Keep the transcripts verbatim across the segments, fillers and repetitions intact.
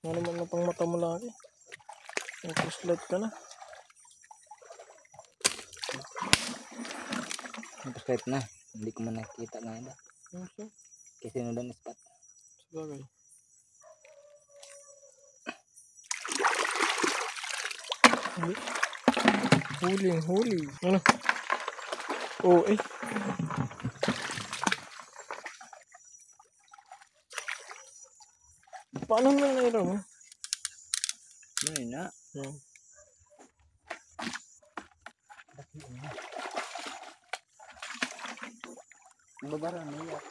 Ano naman na pang mata mo lagi. Ang flashlight ka na. Ang flashlight na. Hindi ko man nakita ngayon. Okay. Kasi nandun na spot. Sabagay. Huli. Huling huli. Ano? Oh eh. Paano naman naira mo? Ano yun na? Yan. Nababara na yan.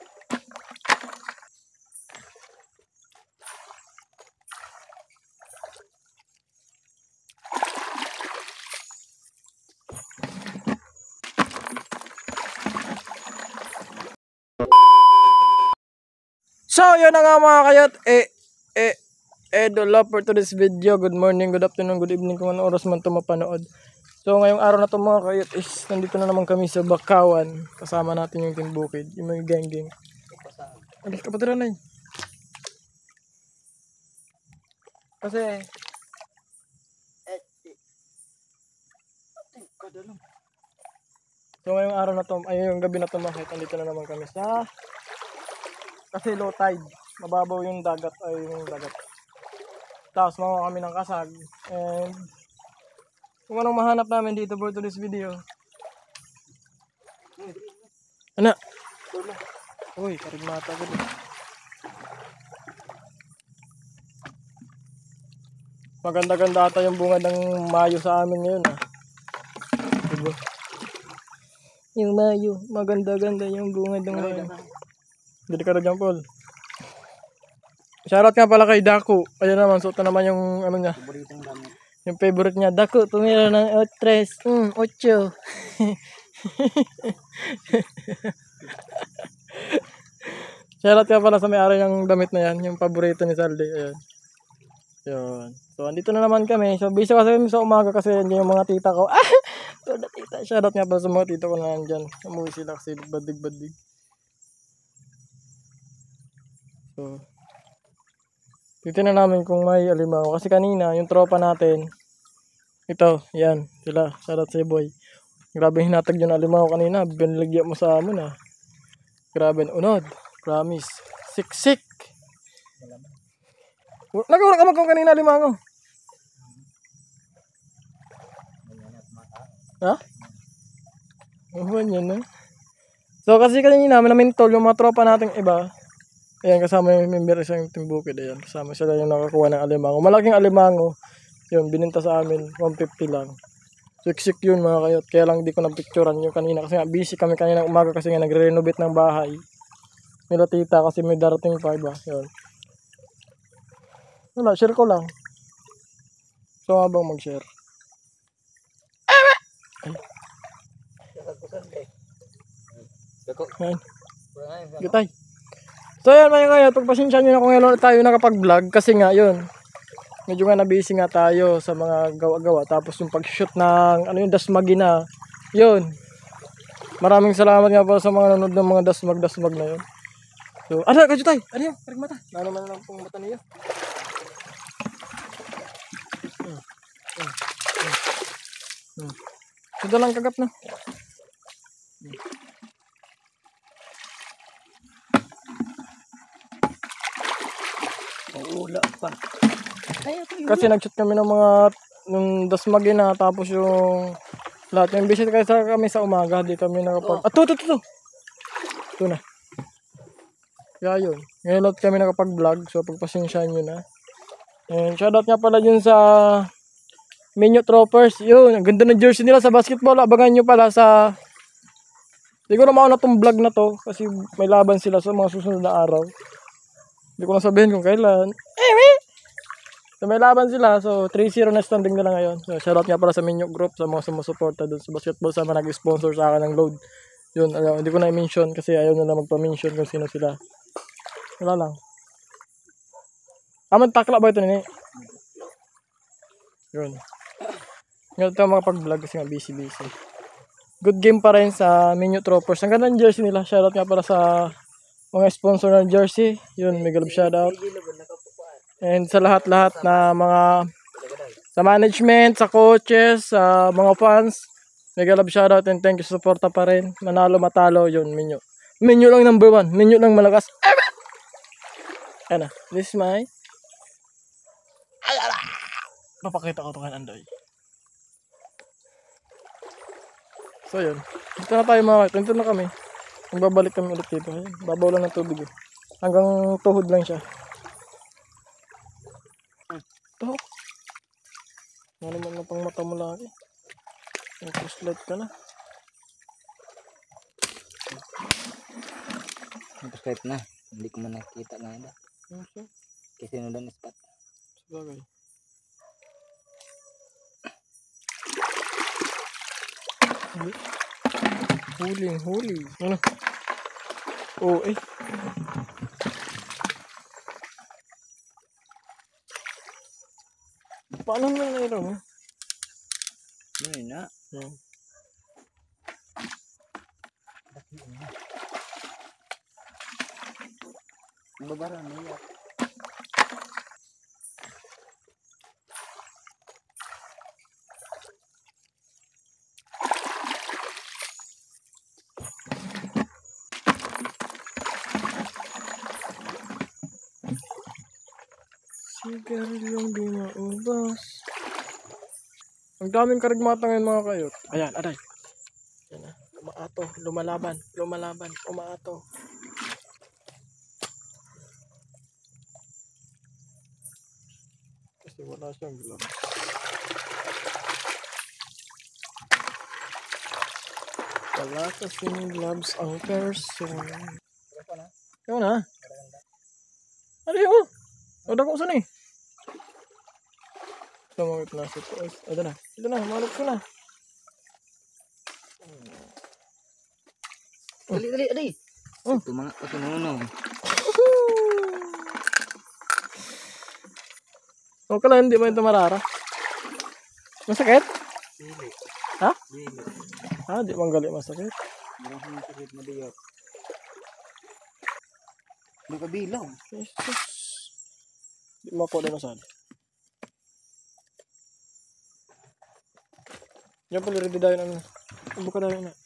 So, yun na nga mga kayat. Eh, eh, Idol love for today's video. Good morning, good afternoon, good evening kung anong oras man ito mapanood. So, ngayong araw na ito mga kayat is nandito na naman kami sa Bakawan. Kasama natin yung Team Bukid. Yung mga gang-gang. Alis ka pa tira na eh. Kasi, so ngayong araw na ito, ay yung gabi na ito mga kayat, nandito na naman kami sa, kasi low tide. Mababaw yung dagat ay yung dagat. Tapos makuha kami ng kasag. And kung anong mahanap namin dito for today's video. Ano? Uy, karigmata ko din. Maganda-ganda ata yung bunga ng mayo sa amin ngayon ah. Diba? Yung mayo, maganda-ganda yung bunga ng mayo. Dili ka na dyan, Paul. Shoutout nga pala kay Daku. Ayan naman, suot na naman yung ano niya. Paboritong gamit. Yung favorite niya. Daku, tumira ng otres. Mm, ocho. Shoutout nga pala sa may-ari ng damit na yan. Yung paborito ni Saldi. Ayan. Yun. So, andito na naman kami. So, busy kasi kami sa umaga kasi yan yung mga tita ko. Ah! So, na tita. Shoutout nga pala sa mga tita ko na nandyan. Umuwi sila kasi badig-badig. So, titignan namin kung may alimango. Kasi kanina, yung tropa natin, ito, yan, sila, shoutout sa boy. Grabe hinatag yung alimango kanina. Binilagyan mo sa amon ah. Grabe unod. Promise. Siksik. Nagawala ka magkong kanina alimango. Ha? Ano yan eh? So kasi kanina, namintol yung mga tropa nating iba. Ayan, kasama yung member isang Team Bukid. Ayan, kasama sila yung nakakuha ng alimango. Malaking alimango. Yun, bininta sa amin. one fifty lang. Siksik yun mga kayot. Kaya lang di ko napicturan yung kanina. Kasi nga, busy kami kanina umaga kasi nga nagre-renovate ng bahay. Nila tita kasi may darating pa iba. Yun. Wala, share ko lang. So, habang mag-share. Ay. Ayan. Gitay. So yan mga kaya, pagpasensya nyo na kung ngayon tayo nakapag-vlog kasi nga yun, medyo nga na-busy nga tayo sa mga gawa-gawa. Tapos yung pag-shoot ng ano yung dasmagi na, yun. Maraming salamat nga pala sa mga nanonood ng mga dasmag-dasmag na yun. So, ano, kadyo tayo? Ano yun? Karig mata. Ano naman lang pong mata niyo? Hmm. Hmm. Hmm. Hmm. Ito lang kagap na. Hmm. Wala pa. Kasi nag-shoot kami ng mga ng dasmagi na tapos yung lahat yung visit kasi kami sa umaga di kami nakapag. Ah, to to to. Ito na. Kaya yun. Ngayon lahat kami nakapag-vlog so pagpasensyahan nyo na. And shoutout nga pala yun sa Minyo Troopers. Yun, ang ganda ng jersey nila sa basketball. Abangan nyo pala sa siguro mauna tong vlog na to kasi may laban sila sa mga susunod na araw. Hindi ko na sabihin kung kailan. So may laban sila. So three zero na standing nila ngayon. So shoutout nga pala sa Minyo Group sa mga sumusuporta doon sa basketball sa mga nag-sponsor sa akin ng load. Yun, ayaw, hindi ko na i-mention kasi ayaw nila magpa-mention kung sino sila. Wala lang. Aman takla ba ito nini? Yun. Ngayon ito makapag-vlog kasi nga busy busy. Good game pa rin sa Minyo Troopers. Ang ganda ng jersey nila. Shoutout nga pala sa mga sponsor ng jersey. Yun, mega love shoutout. And sa lahat-lahat na mga sa management, sa coaches, sa mga fans, mega love shoutout and thank you sa suporta pa rin. Manalo matalo yun, Minyo. Minyo lang number one. Minyo lang malakas. Ayan na. This is my papakita ko ito kay Andoy. So yun. Dito na tayo mga dito na kami. Magbabalik kami ulit dito. Ayan, babaw lang ng tubig. Eh. Hanggang tuhod lang siya. Ito. Ano naman na pang mata mo lagi. Nag-slide ka na. Nag-slide na. Hindi ko man nakita na ito. Okay. Kasi sinudan ng spot. Sabagay. Huli. Huling huli. Ano? Oh eh. Paano naman na ito mo? Ano na? Yan. Babara na iyak. Sigarilyong di maubos. Ang daming karigmata ngayon mga kayot. Ayan, aray. Yan na. Umaato. Lumalaban. Lumalaban. Umaato. Kasi wala siyang gloves. Wala kasing gloves ang person. Ikaw na. Aray oh. Udah ko saan eh. Tumawit na sa tuos. Ito na. Ito na. Malok ko na. Dali, dali, dali. Oh. Ito mga kasununong. Huwag ka lang, hindi mo ito marara. Masakit? Dili. Ha? Dili. Ha? Di manggali masakit. Marang masakit na diyot. Hindi ka bilang. Jesus. Di mo ako na saan. Yan pala ready dahil na. Buka dahil na.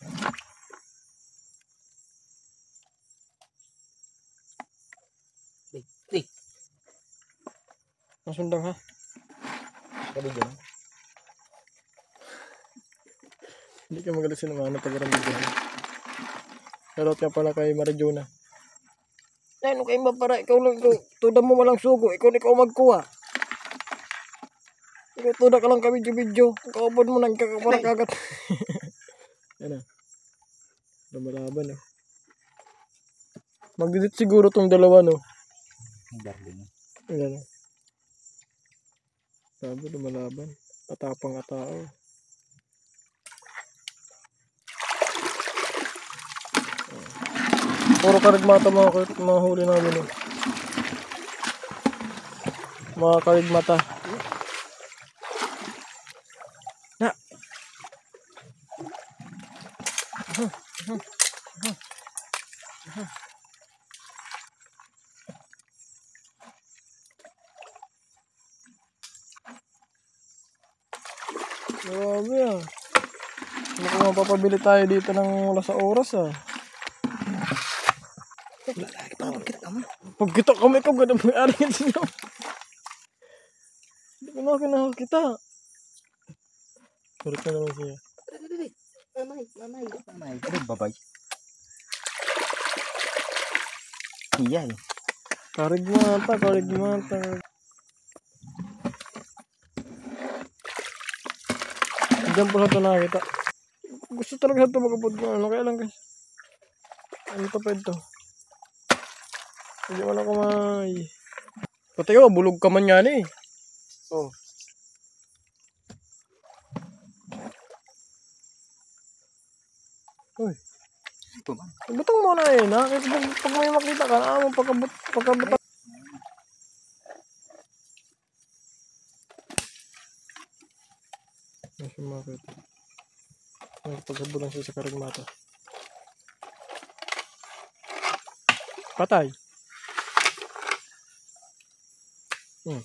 Di, di. Masundang ha? Kali dyan. Hindi ka magalisin naman na pag-aramid dyan. Shoutout ka pala kay Marijona. Ay, ano kayo mapara? Ikaw lang ito. Tuda mo walang sugo. Ikaw na ikaw magkuha. Ikaw tuda ka lang ka video-video. Kaubod mo nang kakapara kagat. Yan na. Lumalaban eh. Mag-edit siguro tong dalawa no. Ang darling. Yan. Sabi lumalaban. Atapang atao. Puro karigmata mga, mga huli namin eh. Mga karigmata. Na. Uh-huh. Uh-huh. Uh-huh. Uh-huh. Grabe ah. Mukhang mapapabili tayo dito ng wala sa oras ah. Pagkita mo. Pagkita kami ikaw, ganda mo aringin siya. Hindi ko na kinakakita. Sulit na naman siya. Mamay, mamay, mamay. Ano babay? Iya eh. Karigmata, karigmata. Diyan po sa ito nakakita. Gusto talaga sa ito magkapod ko. Ano kaya lang guys. Ano ito pa ito? Hindi mo na kamay. Pati ko, bulog ka man yan eh. Oh. Uy. Butang mo na eh. Na? Pag, pag may makita ka, ah, pagkabut, pagkabutan. Nasa market. Ay, pagkabutan siya sa karigmata. Patay. Hmm.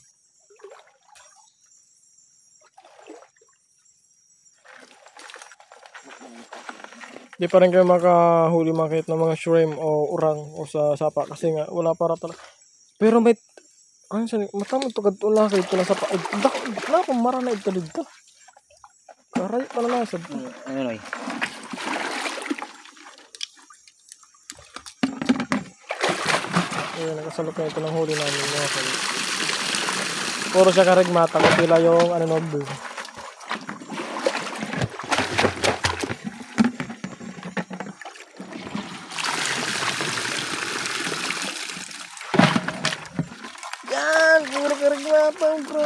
Di pa rin kayo makahuli makit ng mga shrimp o urang o sa sapa kasi nga wala para talaga. Pero may ano sa matamang to kadto na kay tula sapa. Ay, dak na ko mara na ito dito. Karay pa na sa. Ano noy? Ayun, nakasalok na ito ng huli namin mga kay. Puro siya karigmata ko sila yung ano number. Yan, puro karigmata bro.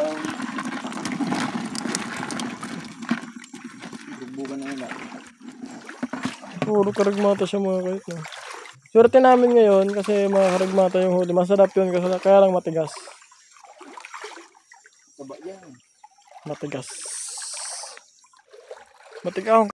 Bubugan na nila. Puro karigmata siya mga kahit na. Swerte namin ngayon kasi mga karigmata yung huli. Masarap yun kasi kaya lang matigas. Baba yan. Matigas. Matigas.